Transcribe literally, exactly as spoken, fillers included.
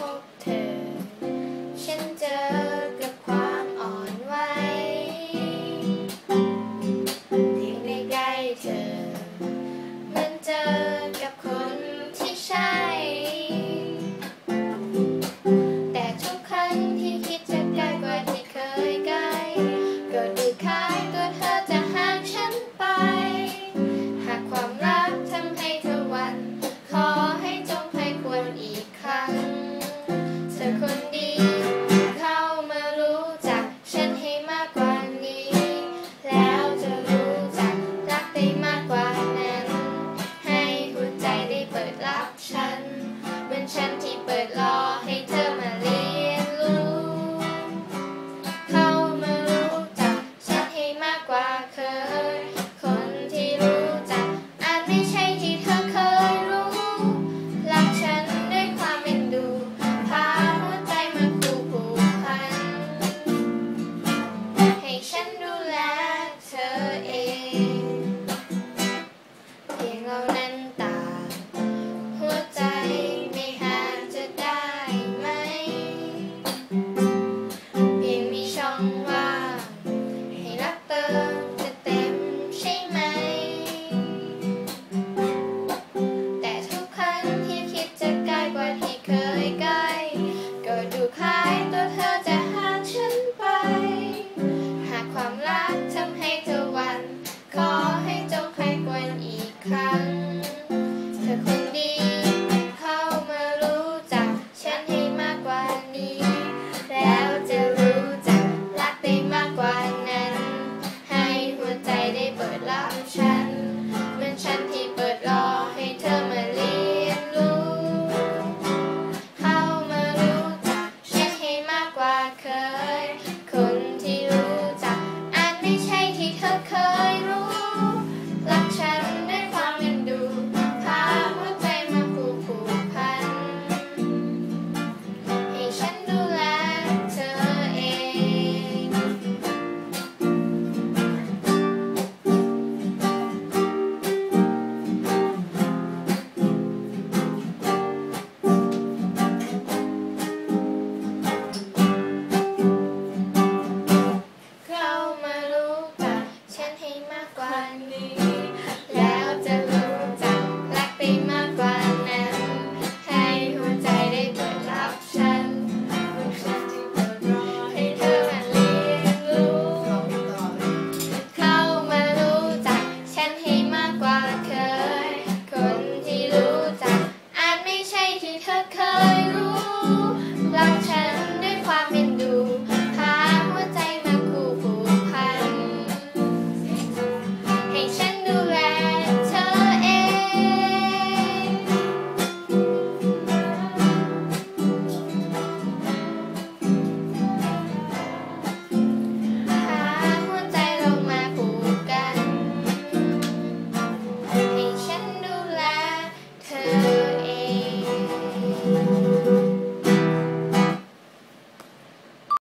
บเธอฉันเจอกับความอ่อนไหวเพียงได้ใกล้เธอมันเจอกับคนที่ใช่แต่ทุกครั้งที่คิดจะใกล้กว่าที่เคยใกล้ก็ดูคล้ายตัวเธอจะห่างฉันไปหากความรักทำให้เธอหวั่นขอให้จงใคร่ควรอีกครั้งเธอคนดีเข้ามารู้จักฉันให้มากกว่านี้แล้วจะรู้จักรักได้มากกว่านั้นให้หัวใจได้เปิดรับฉันเหมือนฉันที่เปิดรอให้เธอมาเรียนรู้เข้ามารู้จักฉันให้มากกว่าเคยคนที่รู้จักอาจไม่ใช่ที่เธอเคยรู้รักฉันด้วยความเอ็นดูพาหัวใจมาคู่ผูกพันให้ฉันดูแลเธอเองเพียงเรานั้นต่างหัวใจไม่ห่างจะได้ไหมเพียงมีช่องว่างให้รักเติมจะเต็มใช่ไหมแต่ทุกครั้งที่คิดจะใกล้กว่าที่เคยใกล้ก็ดูคล้ายตัวเธอจะห่างฉันไปหากความรักทำให้เธอหวั่นขอให้จงใคร่ควรอีกครั้งเธอคนดีเข้ามารู้จักฉันให้มากกว่านี้